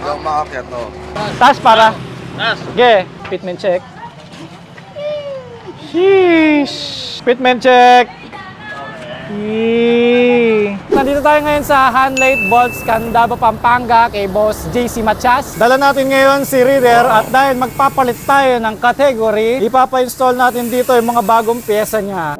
Yung maakyat, oh. Taas para. Sige, fitment check. Sheesh! Fitment check! Nandito tayo ngayon sa Handlate Bolts, Candaba, Pampanga kay Boss JC Matias. Dala natin ngayon si Reader at dahil magpapalit tayo ng category, ipapa-install natin dito yung mga bagong pyesa niya.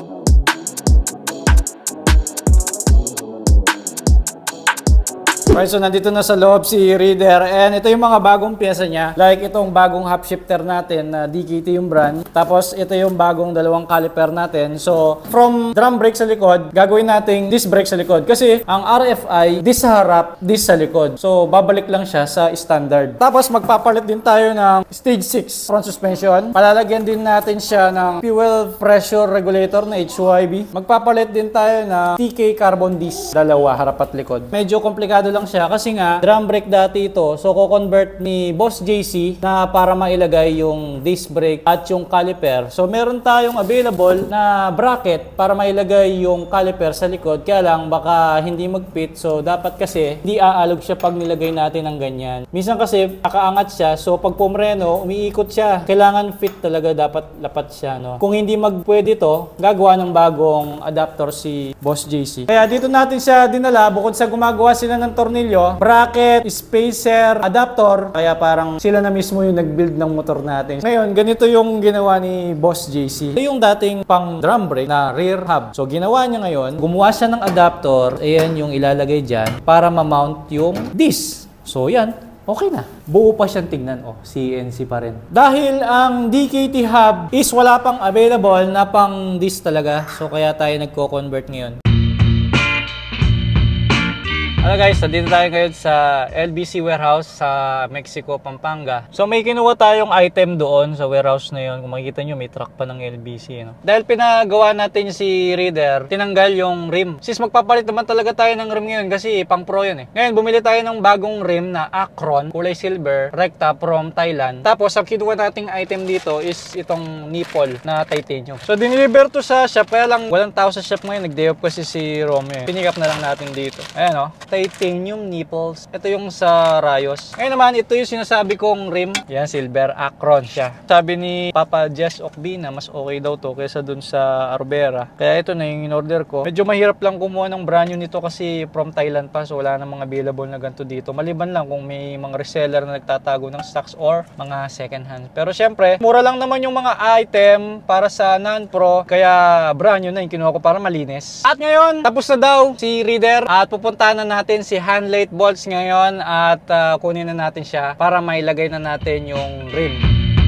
Right, so nandito na sa loob si Reader and ito yung mga bagong pyesa niya. Like itong bagong half shifter natin na DKT yung brand. Tapos ito yung bagong dalawang caliper natin. So from drum brake sa likod, gagawin natin disc brake sa likod. Kasi ang RFI, disc sa harap, disc sa likod. So babalik lang siya sa standard. Tapos magpapalit din tayo ng stage 6 front suspension. Palalagyan din natin siya ng fuel pressure regulator na HYB. Magpapalit din tayo ng TK carbon disc. Dalawa, harap at likod. Medyo komplikado lang siya kasi nga drum brake dati ito, so ko-convert ni Boss JC na para mailagay yung disc brake at yung caliper. So meron tayong available na bracket para mailagay yung caliper sa likod, kaya lang baka hindi mag-fit, so dapat kasi hindi aalog siya pag nilagay natin ng ganyan. Minsan kasi nakaangat siya, so pag pumreno umiikot siya, kailangan fit talaga, dapat lapat siya, no? Kung hindi magpwede to, gagawa ng bagong adapter si Boss JC. Kaya dito natin siya dinala, bukod sa gumagawa sila ng tornilyo, bracket, spacer, adapter, kaya parang sila na mismo yung nag-build ng motor natin. Ngayon, ganito yung ginawa ni Boss JC. Ito yung dating pang drum brake na rear hub. So ginawa niya ngayon, gumawa siya ng adapter, ayan yung ilalagay dyan para ma-mount yung disc. So yan, okay na. Buo pa siyang tignan. Oh, CNC pa rin. Dahil ang DKT hub is wala pang available na pang disc talaga. So kaya tayo nagko-convert ngayon. Hello guys, dito tayo ngayon sa LBC warehouse sa Mexico, Pampanga. So may kinuha tayong item doon sa warehouse na yun. Kung makikita nyo, may truck pa ng LBC. No? Dahil pinagawa natin si Reader, tinanggal yung rim. Since magpapalit naman talaga tayo ng rim ngayon kasi pang pro yun eh. Ngayon, bumili tayo ng bagong rim na Acron, kulay silver, rekta from Thailand. Tapos ang kinuha nating item dito is itong nipple na titanium. So diniliver to sa shop, kaya lang walang tao sa shop ngayon. Nag-day off kasi si Romeo. Pinick up na lang natin dito. Ayan o. Titanium nipples. Ito yung sa Rayos. Ngayon naman, ito yung sinasabi kong rim. Yan, silver Acron siya. Sabi ni Papa Jess Okbi na mas okay daw to kaysa dun sa Arbera. Kaya ito na yung in-order ko. Medyo mahirap lang kumuha ng brand new nito kasi from Thailand pa. So wala na mga available na ganito dito. Maliban lang kung may mga reseller na nagtatago ng stocks or mga second hand. Pero syempre, mura lang naman yung mga item para sa non-pro. Kaya brand new na yung kinuha ko para malinis. At ngayon, tapos na daw si Reader at pupuntahan na natin si Handlate Bolts ngayon at kunin na natin siya para mailagay na natin yung rim.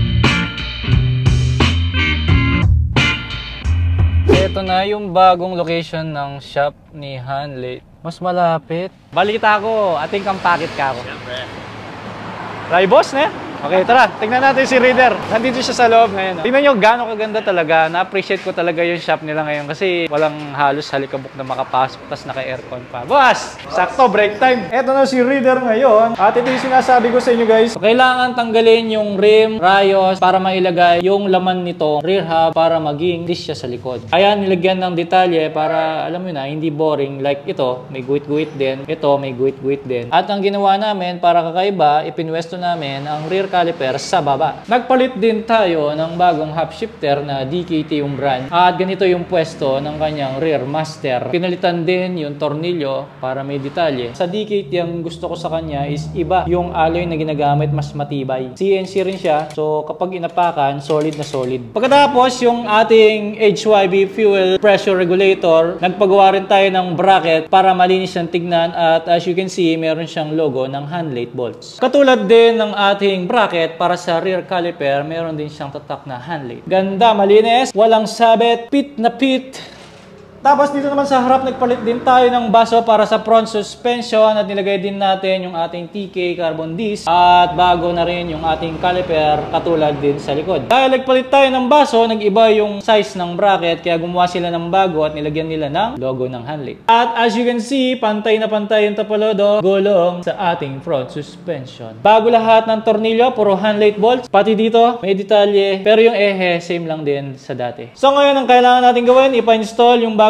Ito na yung bagong location ng shop ni Handlate. Mas malapit. Balita ko, ating kampakit ka ako. Siyempre. Ray boss, ne? Okay, tara. Tingnan natin si Reader. Nandito siya sa loob ngayon. Tingnan nyo gaano kaganda talaga. Na-appreciate ko talaga yung shop nila ngayon kasi walang halos halikabok na makapasok tas naka-aircon pa. Boss! Sakto, break time. Eto na si Reader ngayon. At ito yung sinasabi ko sa inyo guys. So, kailangan tanggalin yung rim, rayos para mailagay yung laman nito, rear hub, para maging disc siya sa likod. Kaya nilagyan ng detalye para, alam mo na, hindi boring. Like ito, may guwit-guwit din. Ito, may guwit-guwit din. At ang ginawa namin para kakaiba, ipinwesto namin ang rear caliper sa baba. Nagpalit din tayo ng bagong half shifter na DKT yung brand. At ganito yung pwesto ng kanyang rear master. Pinalitan din yung tornilyo para may detalye. Sa DKT, ang gusto ko sa kanya is iba yung alloy na ginagamit, mas matibay. CNC rin siya. So kapag inapakan, solid na solid. Pagkatapos yung ating HYB fuel pressure regulator, nagpagawa rin tayo ng bracket para malinis siyang tignan. At as you can see, meron siyang logo ng Handlate Bolts. Katulad din ng ating bracket para sa rear caliper, meron din siyang tatak na Handlate. Ganda, malinis, walang sabit, pit na pit. Tapos dito naman sa harap, nagpalit din tayo ng baso para sa front suspension at nilagay din natin yung ating TK carbon disc at bago na rin yung ating caliper katulad din sa likod. Dahil nagpalit tayo ng baso, nag-iba yung size ng bracket kaya gumawa sila ng bago at nilagyan nila ng logo ng Handlate. At as you can see, pantay na pantay yung tapalodo, gulong sa ating front suspension. Bago lahat ng tornilyo, puro Handlate bolts. Pati dito, may detalye, pero yung ehe, same lang din sa dati. So ngayon, ang kailangan natin gawin, ipa-install yung bago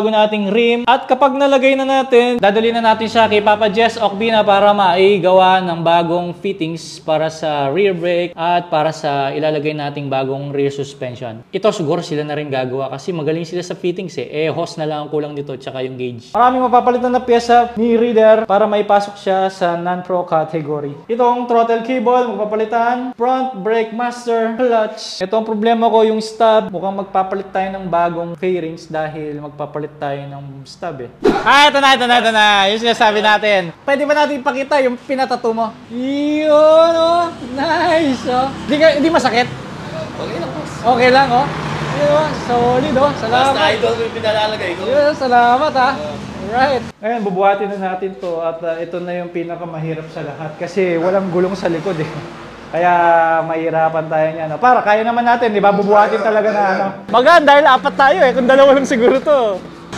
bago nating rim. At kapag nalagay na natin, dadali na natin siya kay Papa Jess Okbina para maigawa ng bagong fittings para sa rear brake at para sa ilalagay nating bagong rear suspension. Ito siguro sila na rin gagawa kasi magaling sila sa fittings eh. Hose na lang ang kulang dito tsaka yung gauge. Maraming mapapalitan na pyesa ni Reader para maipasok siya sa non-pro category. Itong throttle cable, magpapalitan. Front brake master, clutch. Ito ang problema ko, yung stub. Mukhang magpapalit tayo ng bagong fairings dahil magpapalit tayo ng stub eh. Ito na. Yung sinasabi natin. Pwede ba natin ipakita yung pinatato mo? Yun, oh. Nice, oh. Hindi masakit? Okay lang, boss. Okay lang, oh. Yun, solid, oh. Salamat. Basta idol ko yung pinalalagay ko. Yun, salamat, ha. Alright. Ngayon, bubuhatin na natin to at ito na yung pinakamahirap sa lahat kasi walang gulong sa likod eh. Kaya mahirapan tayo niyan. Para kaya naman natin, di ba? Bubuhatin talaga na ano. Magaan dahil apat tayo eh. Kung dalawa lang siguro to.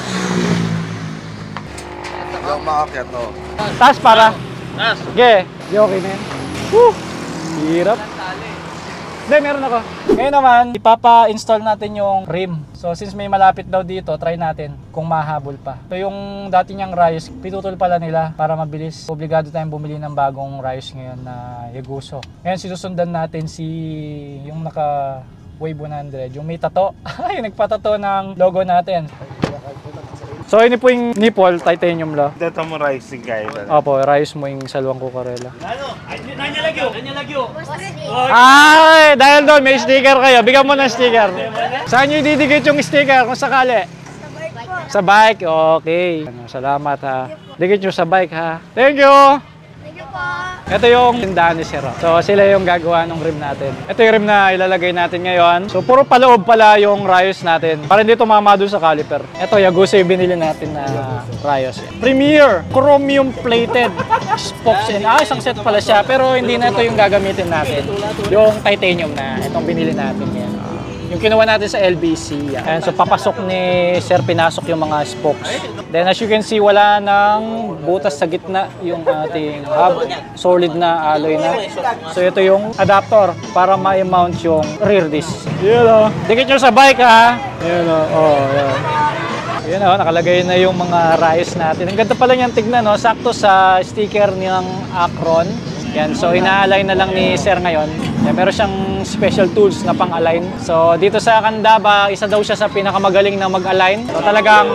Yung maakyat, no? Taas para. Taas. Okay. Okay na yan. Woo! Hirap. Hindi, meron ako. Ngayon naman, ipapa-install natin yung rim. So, since may malapit daw dito, try natin kung mahabol pa. So, yung dati niyang Rayos, pitutol pala nila para mabilis. Obligado tayong bumili ng bagong Rayos ngayon na Yaguso. Ngayon, sinusundan natin yung naka Wave 100, yung may tato. Ay, nagpatato ng logo natin. So, ini po yung nipple, titanium la. Dito mo rising kayo. Opo, Rayos mo yung salwang kukarela. Ano? Nanya lagyo. Ay, dahil doon may sticker kayo. Bigyan mo ng sticker. Saan nyo didikit yung sticker kung sakali? Sa bike. Okay. Salamat ha. Dikit nyo sa bike ha. Thank you. Thank you po. Ito yung tindahan ni Sir. So sila yung gagawa ng rim natin. Ito yung rim na ilalagay natin ngayon. So puro paloob pala yung Rayos natin. Para hindi tumama doon sa caliper. Ito Yaguso yung binili natin na Rayos. Premier chromium plated spokes. Isang set pala siya. Pero hindi na ito yung gagamitin natin. Yung titanium na itong binili natin yan. Yung kinuha natin sa LBC. Yan. So papasok ni Sir, pinasok yung mga spokes. Then as you can see, wala nang butas sa gitna yung ating hub. Solid na alloy na. So ito yung adapter para ma-mount yung rear disc. Yun o. Dikit nyo sa bike ha. Yun o. Oh, yan. Yun o. Nakalagay na yung mga Rayos natin. Ang ganda pala niyang tignan. No? Sakto sa sticker ng Acron. Yan, so ina-align na lang ni Sir ngayon. Yan, meron siyang special tools na pang-align. So dito sa Candaba, isa daw siya sa pinakamagaling na mag-align. So talagang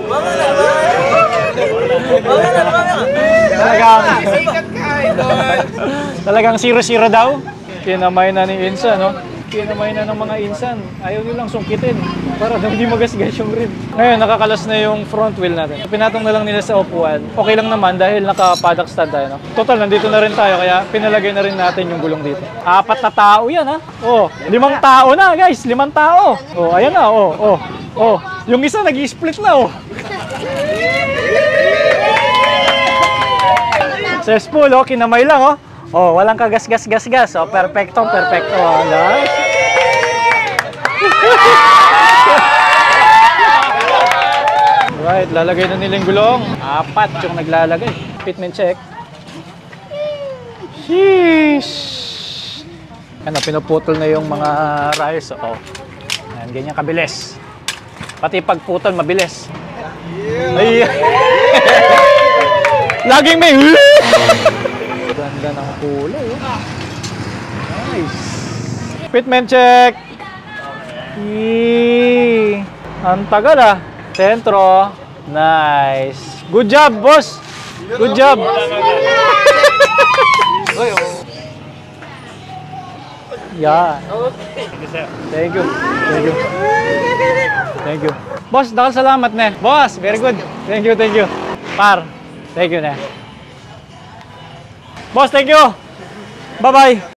talagang 0-0 daw. Kinamay na ni Insan, no? Kinamay na ng mga Insan. Ayaw nilang sungkitin para daw hindi magasgas yung rim. Ngayon, nakakalas na yung front wheel natin. Pinatong na lang nila sa upuan. Okay lang naman dahil naka-paddock stand tayo, no? Total, nandito na rin tayo kaya pinalagay na rin natin yung gulong dito. 4 na tao yan, ha? Oh, 5 tao na, guys. 5 tao. Oh, ayan na, oh. Yung isa nag-split na, oh. Successful, oh. Kinamay lang, oh. Oh, walang kagas-gas-gas-gas. Oh, perfecto. Oh, nice. Right, lalagay na nila yung gulong. 4 yung naglalagay. Fitment check. Sheesh. Ano, pinuputol na yung mga Rayos. Oh. Yan, ganyan kabilis. Pati pagputol, mabilis. Ay. Laging may ganda ng kulay. Oh. Nice. Fitment check. Ang tagal ah. Sentro. Nice. Good job, boss. Good job. Yeah. Thank you. Boss, dakal salamat na. Boss, very good. Thank you. Par. Thank you na. Boss, thank you. Bye-bye.